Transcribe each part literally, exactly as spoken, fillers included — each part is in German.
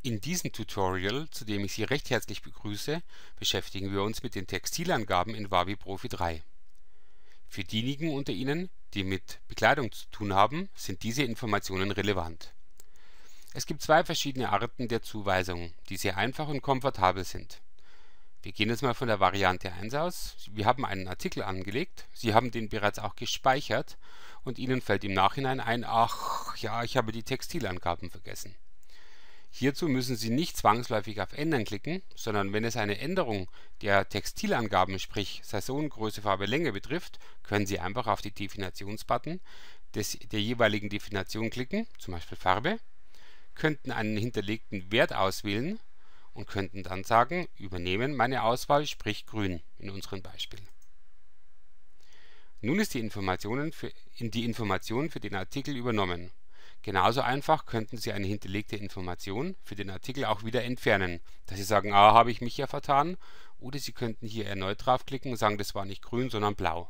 In diesem Tutorial, zu dem ich Sie recht herzlich begrüße, beschäftigen wir uns mit den Textilangaben in Wabi Profi drei. Für diejenigen unter Ihnen, die mit Bekleidung zu tun haben, sind diese Informationen relevant. Es gibt zwei verschiedene Arten der Zuweisung, die sehr einfach und komfortabel sind. Wir gehen jetzt mal von der Variante eins aus. Wir haben einen Artikel angelegt, Sie haben den bereits auch gespeichert und Ihnen fällt im Nachhinein ein, ach ja, ich habe die Textilangaben vergessen. Hierzu müssen Sie nicht zwangsläufig auf Ändern klicken, sondern wenn es eine Änderung der Textilangaben, sprich Saison, Größe, Farbe, Länge betrifft, können Sie einfach auf die Definitionsbutton des, der jeweiligen Definition klicken, zum Beispiel Farbe, könnten einen hinterlegten Wert auswählen und könnten dann sagen, übernehmen meine Auswahl, sprich grün in unserem Beispiel. Nun ist die Informationen für, in die Information für den Artikel übernommen. Genauso einfach könnten Sie eine hinterlegte Information für den Artikel auch wieder entfernen, dass Sie sagen, ah, habe ich mich ja vertan, oder Sie könnten hier erneut draufklicken und sagen, das war nicht grün, sondern blau.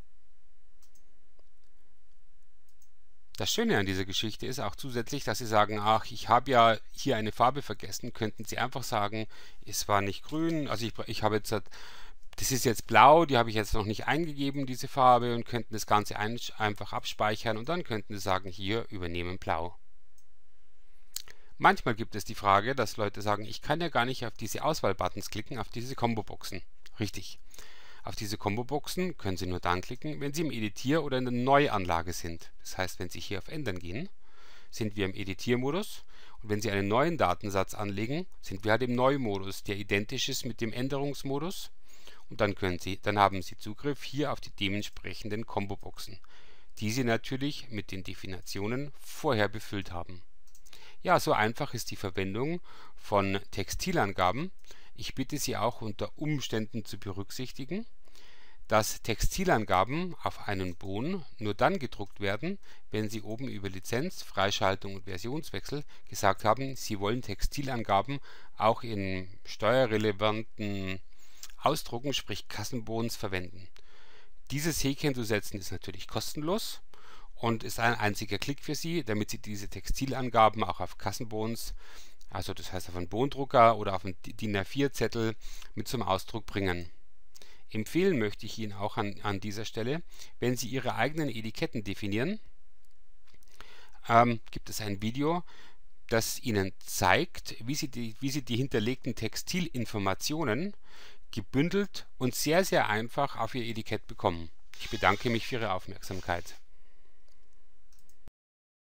Das Schöne an dieser Geschichte ist auch zusätzlich, dass Sie sagen, ach, ich habe ja hier eine Farbe vergessen, könnten Sie einfach sagen, es war nicht grün, also ich, ich habe jetzt, das ist jetzt blau, die habe ich jetzt noch nicht eingegeben, diese Farbe, und könnten das Ganze ein, einfach abspeichern und dann könnten Sie sagen, hier übernehmen blau. Manchmal gibt es die Frage, dass Leute sagen, ich kann ja gar nicht auf diese Auswahlbuttons klicken, auf diese Combo-Boxen. Richtig. Auf diese Combo-Boxen können Sie nur dann klicken, wenn Sie im Editier- oder in der Neuanlage sind. Das heißt, wenn Sie hier auf Ändern gehen, sind wir im Editiermodus, und wenn Sie einen neuen Datensatz anlegen, sind wir halt im Neumodus, der identisch ist mit dem Änderungsmodus, und dann, können Sie, dann haben Sie Zugriff hier auf die dementsprechenden Combo-Boxen, die Sie natürlich mit den Definitionen vorher befüllt haben. Ja, so einfach ist die Verwendung von Textilangaben. Ich bitte Sie auch unter Umständen zu berücksichtigen, dass Textilangaben auf einen Bon nur dann gedruckt werden, wenn Sie oben über Lizenz, Freischaltung und Versionswechsel gesagt haben, Sie wollen Textilangaben auch in steuerrelevanten Ausdrucken, sprich Kassenbons, verwenden. Dieses Häkchen zu setzen ist natürlich kostenlos und ist ein einziger Klick für Sie, damit Sie diese Textilangaben auch auf Kassenbons, also das heißt auf einen Bondrucker oder auf einen DIN A vier Zettel, mit zum Ausdruck bringen. Empfehlen möchte ich Ihnen auch an, an dieser Stelle, wenn Sie Ihre eigenen Etiketten definieren, ähm, gibt es ein Video, das Ihnen zeigt, wie Sie die, wie Sie die hinterlegten Textilinformationen gebündelt und sehr, sehr einfach auf Ihr Etikett bekommen. Ich bedanke mich für Ihre Aufmerksamkeit.